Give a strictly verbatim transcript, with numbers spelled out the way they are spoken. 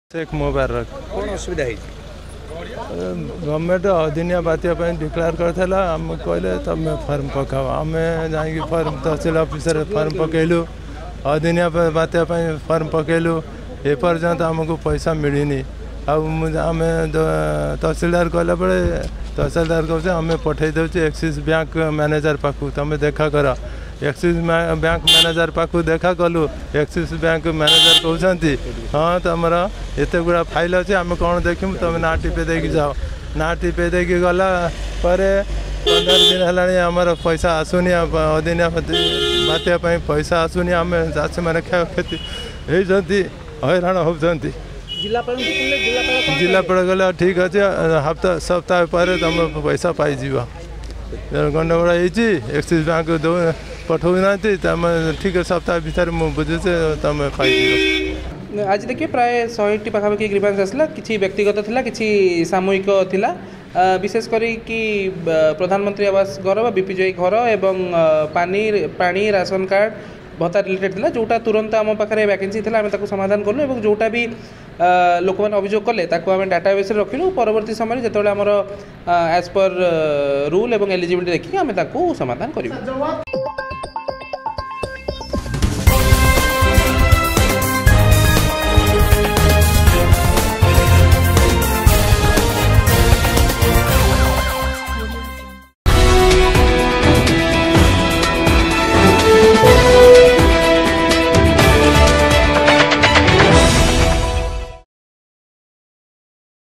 शेख मुबारक कौन असुविधा है? गवर्नमेंट अदिनिया बातिया डिक्लेयर करता आम कहले तुम फर्म पकाओ आम जा फर्म तहसिल ऑफिसर फर्म पकईलु अदिनिया बातिया फर्म पकईलु एपर्यंत आमको पैसा मिलनी आम तहसिलदार कहला बेले तहसिलदार कहे आम पठे दे एक्सिस बैंक मैनेजर पाखु तुम देखा कर एक्सिस बैंक मैनेजर पाखु देखा कलु एक्सिस बैंक मैनेजर कहते हाँ तुम एत गुड़ा फाइल अच्छे आम कौन देखूँ तुम ना टिपे देकी जाओ ना टिपे देकी गला पर पंद्रह दिन है आमर पैसा आसुनी अदिनिया बातिया पैसा आसुनी आम चाषी मैंने क्षति होती हैरान होती जिलापाल गला ठीक अच्छे हफ्ता सप्ताह पर तुम पैसा पाइज गंडगोल एक्सिस बैंक दो पठाऊना तुम ठीक सप्ताह भर मुझे बुझे तुम पाई आज देखिए प्राय शहे पाखापाखि ग्रीवांस आसला किसी व्यक्तिगत थिला किसी सामूहिक थिला विशेषकर कि प्रधानमंत्री आवास घर बा बीपीजीआई घर एवं पानी पानी राशन कार्ड भत्ता रिलेटेड थिला जोटा तुरंत आम पाखे वैकेंसी थिला आम ताको समाधान कलु एवं जोटा भी लोक मैंने अभियोग कले ताको आम डाटाबेस रखिलु परवर्ती समय जो आमर एज पर रूल एवं एलिजिबिलिटी देखिए आम ताको समाधान करूँ।